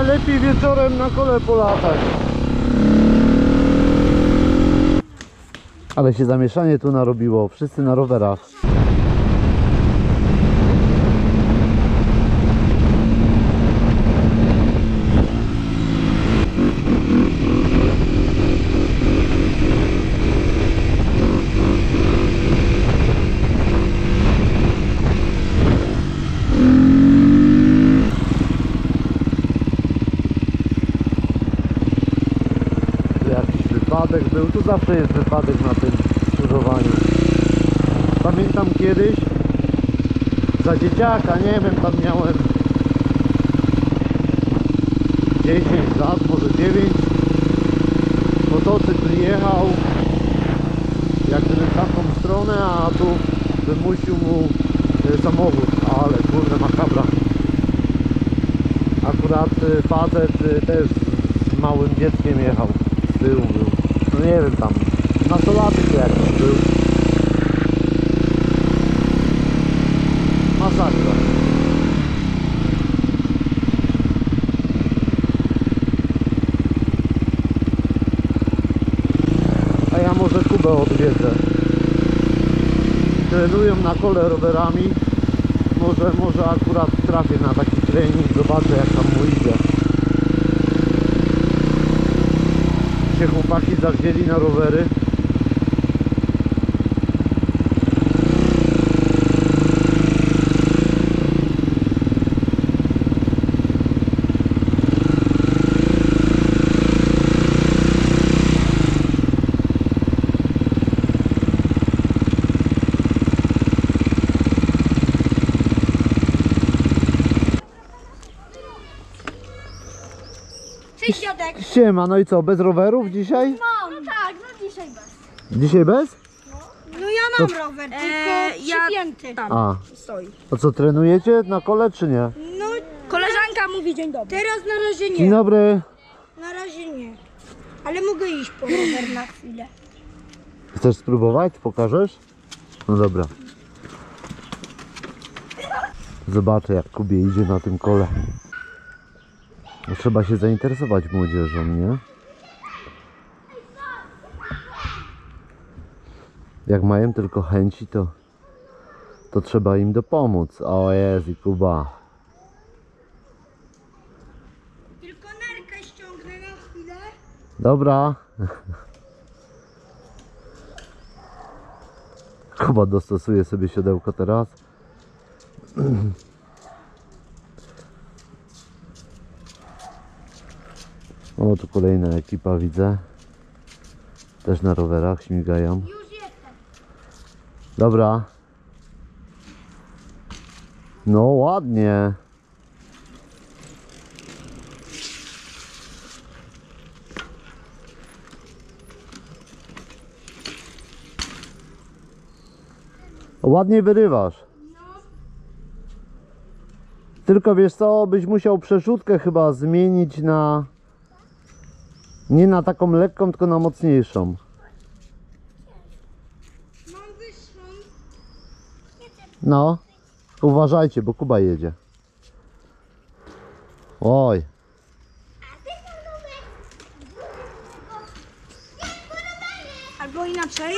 Chyba lepiej wieczorem na kole polatać. Ale się zamieszanie tu narobiło, wszyscy na rowerach. Wypadek był, tu zawsze jest wypadek na tym skrzyżowaniu. Pamiętam kiedyś za dzieciaka, nie wiem, tam miałem 10 lat, może 9. Motocykl jechał jak gdyby w tamtą stronę, a tu wymusił mu samochód, ale kurde makabra. Akurat facet też z małym dzieckiem jechał, z tyłu był. No nie wiem, tam nastolatek jakiś był. Masakra. A ja może Kubę odwiedzę. Trenują na kole rowerami. Może akurat trafię na taki trening, zobaczę jak tam mu idzie. Się chłopaki zawzięli na rowery. Cześć dziadek. Siema, no i co, bez rowerów dzisiaj? Mam. No tak, no dzisiaj bez. Dzisiaj bez? No ja mam rower, tylko przypięty. Tam A, stoi. a co, trenujecie na kole czy nie? No koleżanka mówi dzień dobry. Teraz na razie Dzień nie. dobry. Na razie nie. Ale mogę iść po rower na chwilę. Chcesz spróbować? Pokażesz? No dobra. Zobaczę jak Kubie idzie na tym kole. No, trzeba się zainteresować młodzieżą, nie? Jak mają tylko chęci, to trzeba im dopomóc. O Jezu, Kuba. Tylko nerkę ściągnę na chwilę. Dobra. Kuba dostosuje sobie siodełko teraz. O, tu kolejna ekipa widzę. Też na rowerach śmigają. Już jestem. Dobra. No ładnie. Ładnie wyrywasz. Tylko wiesz co, byś musiał przerzutkę chyba zmienić na... Nie na taką lekką, tylko na mocniejszą. Mam wyższą. No. Uważajcie, bo Kuba jedzie. Oj. Albo inaczej.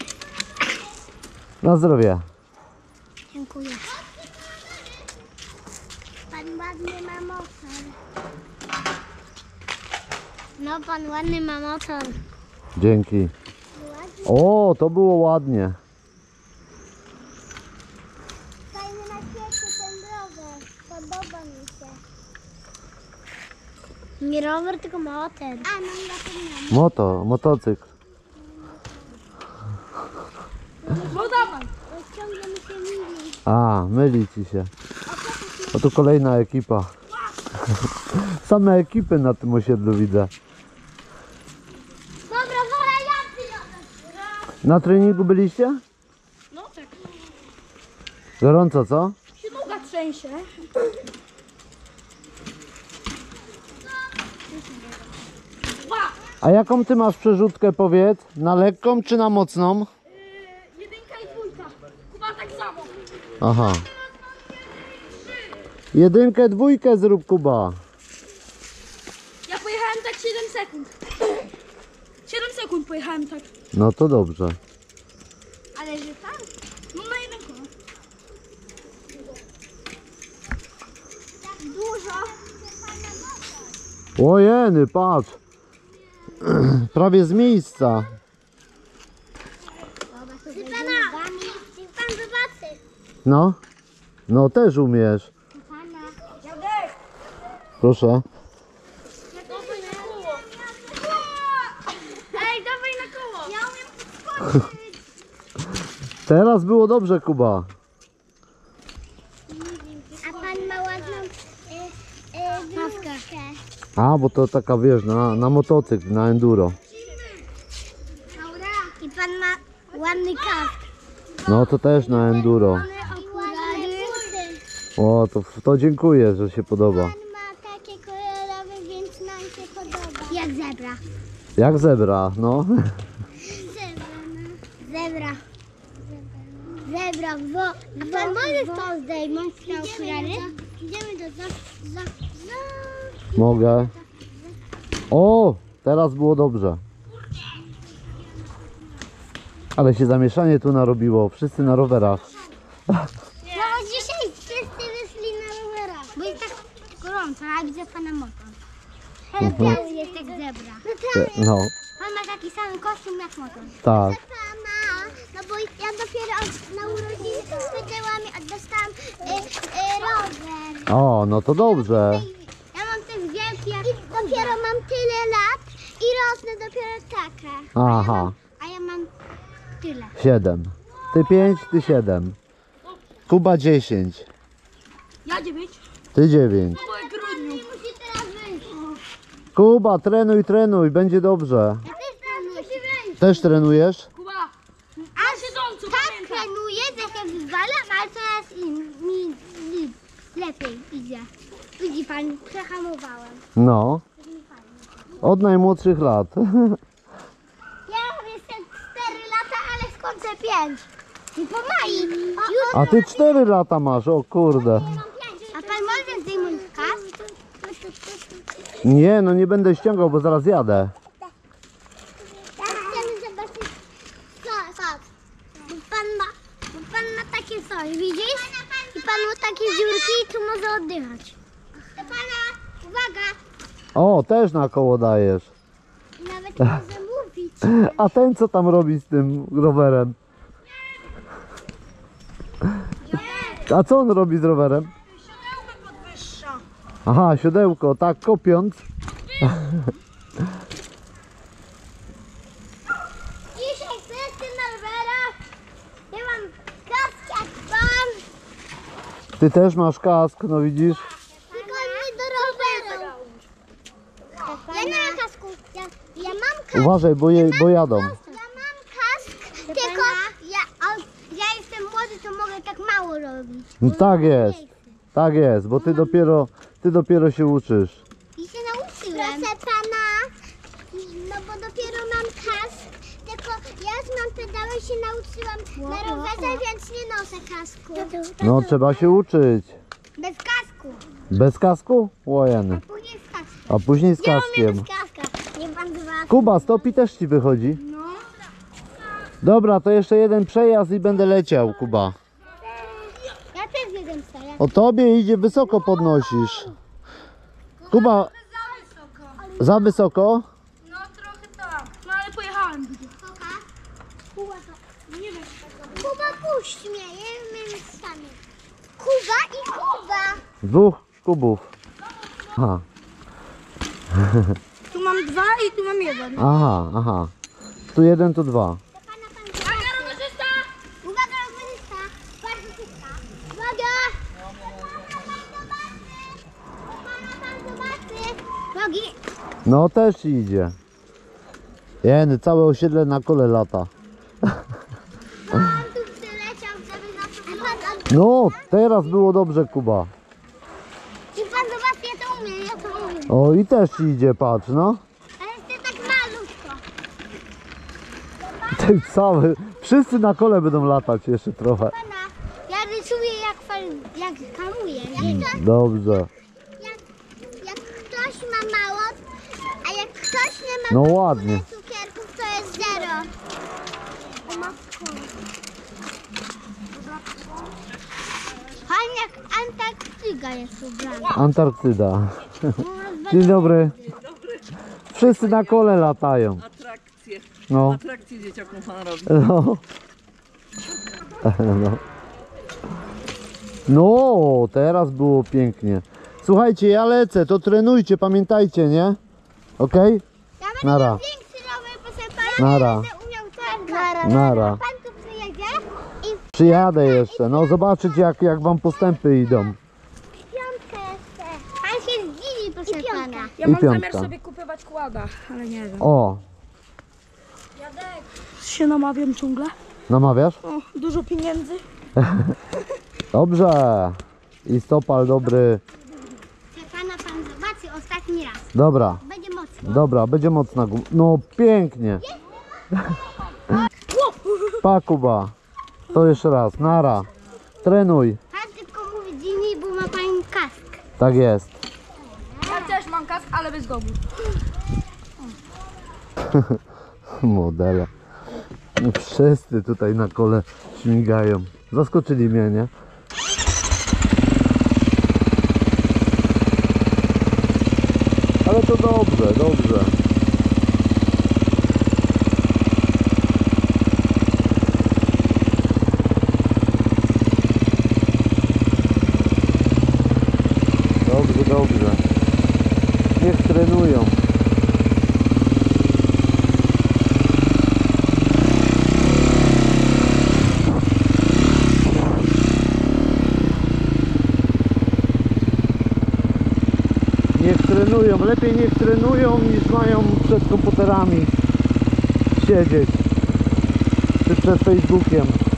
Na zdrowie. Dziękuję. Pan ładny ma motor. No, pan ładny ma motor. Dzięki. O, to było ładnie. Fajny na świecie ten rower. Podoba mi się. Nie rower, tylko motor. A, no zapomniałam. Motocykl. No dawaj. Ciągle mi się myli. A, myli ci się. O, tu kolejna ekipa. Same ekipy na tym osiedlu widzę. Dobra, wolę ja przyjadę. Na treningu byliście? No tak. Gorąco, co? Się noga trzęsie. A jaką ty masz przerzutkę, powiedz? Na lekką czy na mocną? Jedynka i dwójka. Kuba tak samo. Aha. Jedynkę, dwójkę zrób, Kuba. sekund pojechałem tak. No to dobrze. Ale że tam? No na jedno koło. Tak dużo. Ojeny, patrz. Prawie z miejsca. Ty pana, ty pan zobaczy. No. No też umiesz. Pana. Dziadek! Proszę. Dawaj na koło! Ej, dawaj na koło! Ja umiem podskoczyć. Teraz było dobrze, Kuba. A pan ma ładną maskę. A, bo to taka, wiesz, na motocykl, na enduro. I pan ma ładny kask. No to też na enduro. Okulary. O, to dziękuję, że się podoba. Pan ma takie kolorowe, więc nam się podoba. Jak zebra. Jak zebra, no. Zebra. Zebra, bo... A pan może to zdejmąć te okulary? Idziemy do... Mogę. O, teraz było dobrze. Ale się zamieszanie tu narobiło. Wszyscy na rowerach. No dzisiaj wszyscy wyszli na rowerach. Bo jest tak gorąco, a widzę pana motor. Teraz jest jak zebra. No, Pan ma taki sam kostium jak motor. tak. Pana, no bo ja dopiero na urodziny spędziłam i dostałam rower. O, no to dobrze. Ja mam też wielki, i dopiero mam tyle lat i rosnę dopiero taka. Aha, A ja mam tyle. 7. Ty 5, ty 7. Kuba 10. Ja 9. Ty 9. Po grudniu. Musi teraz wyjść. Kuba, trenuj, będzie dobrze. Ja też teraz musi wyjść. Też trenujesz? Kuba. A siedząco, Tak pamiętam. trenuję, że się wywalam, ale teraz mi lepiej idzie. Widzi pan, przehamowałem. No. Od najmłodszych lat. Ja jestem 4 lata, ale skończę 5. I po Mai. A ty 4 lata masz, o kurde. A pan może zdejmąć kask? Nie, no nie będę ściągał, bo zaraz jadę. Chcemy zobaczyć kask. Bo pan ma takie coś, widzisz? I pan ma takie dziurki i tu może oddychać. To pana, uwaga, O, też na koło dajesz. nawet nie może mówić. A ten co tam robi z tym rowerem? A co on robi z rowerem? Siodełko podwyższa. Aha, siodełko, tak kopiąc. Dzisiaj wszyscy na rowerach. Ja mam kask jak pan. Ty też masz kask, no widzisz? Tylko nie do roweru. Ja nie mam kasku. Ja mam kask. Uważaj, bo jadą. Ja mam kask, tylko ja jestem młody, to mogę tak mało robić. No tak jest, tak jest, bo ty dopiero się uczysz. I się nauczyłem. Proszę pana, no bo dopiero mam kask, tylko ja mam pedały się nauczyłam na rowerze, więc nie noszę kasku. No trzeba się uczyć. Bez kasku. Bez kasku? Łojeny. Później z kaskiem. A później z Ja umiem kaskiem. bez kaska. Nie pan dwa. Kuba, stopi też ci wychodzi. No. Dobra, to jeszcze jeden przejazd i będę leciał, Kuba. Ja też jeden stoję. O tobie idzie, wysoko podnosisz. Kuba, Za wysoko. za wysoko? No trochę tak. No ale pojechałem. Kuba to. Nie wiem. Kuba puść mnie, ja umiem sami. Kuba i Kuba. 2 kubów. Aha, Tu mam 2 i tu mam 1. aha. Tu 1, tu 2. To pana pan Uwaga, rowerzysta! Uwaga, rowerzysta. Bardzo szybka. Uwaga. Pana pan zobaczy. Nogi. No też idzie. Jeny, całe osiedle na kole lata. Pan tu przyleciał, żeby nas... No, teraz było dobrze, Kuba. I pan zobaczy, ja to umiem, ja to umiem. O, i też idzie, patrz, no. Ale jeszcze tak malutko. Ty cały, wszyscy na kole będą latać jeszcze trochę. Pana, ja rysuję jak hamuję. Dobrze. Jak ktoś ma mało, a jak ktoś nie ma No tyle ładnie. cukierków, to jest Fajnie jak Antarktyda jest ubrana. Antarktyda. Dzień dobry. Wszyscy na kole latają. Atrakcje. No. Atrakcje dzieciakom pan robi. No. No. No, teraz było pięknie. Słuchajcie, ja lecę, to trenujcie, pamiętajcie, nie? Okej? Ja będę Nara. miał większy rower, proszę pana. Nara. Będę umiał Nara. Nara. Pan tu przyjedzie i Przyjadę jeszcze, no zobaczycie jak wam postępy idą. piątkę jeszcze. Pan się zdziwi, proszę pana. Ja I mam zamiar piątka. sobie kupować kłada, ale nie wiem. O, Się namawiam ciągle. namawiasz? O, dużo pieniędzy. Dobrze. I stopal dobry. Proszę pana, pan zobaczy ostatni raz. Dobra, Będzie mocno. dobra, będzie mocna guma. No pięknie. Pa Kuba. To jeszcze raz, nara. Trenuj. Pan tylko mówi Jimmy, bo ma pan kask. Tak jest. Ja też mam kask, ale bez gogów. Modele. Wszyscy tutaj na kole śmigają. Zaskoczyli mnie, nie? Ale to dobrze, dobrze. Dobrze, dobrze. Niech trenują. Niech trenują, lepiej niech trenują niż mają przed komputerami siedzieć czy przed Facebookiem.